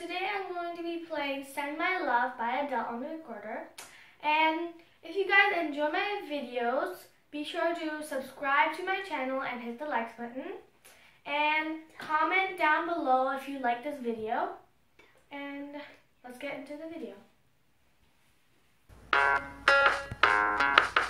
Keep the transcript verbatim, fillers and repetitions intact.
today I'm going to be playing Send My Love by Adele on the recorder. And if you guys enjoy my videos, be sure to subscribe to my channel and hit the likes button. And comment down below if you like this video. And let's get into the video.